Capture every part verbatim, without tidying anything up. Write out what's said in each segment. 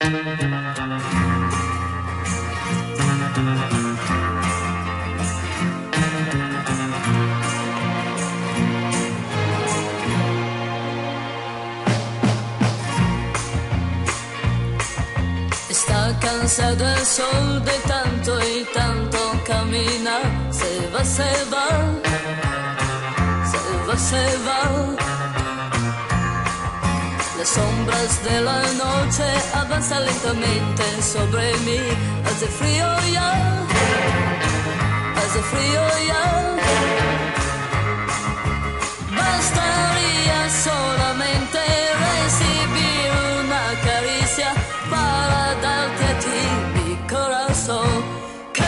Está cansado el sol de tanto y tanto caminar. Se va, se va, se va, se va. Las sombras de la noche avanzan lentamente sobre mí. Hace frío ya, hace frío ya. Bastaría solamente recibir una caricia para darte a ti mi corazón.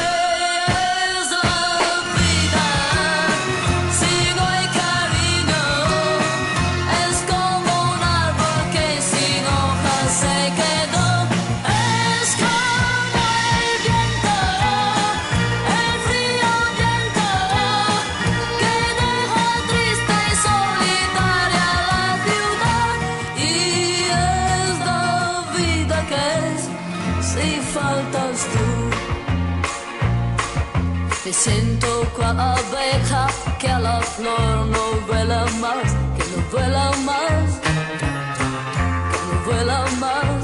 Me siento cual abeja que a la flor no vuela más, que no vuela más, que no vuela más.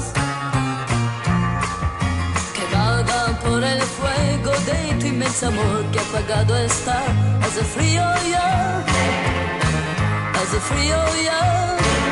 Quemada por el fuego de tu inmenso amor que apagado está. Hace frío ya, hace frío ya.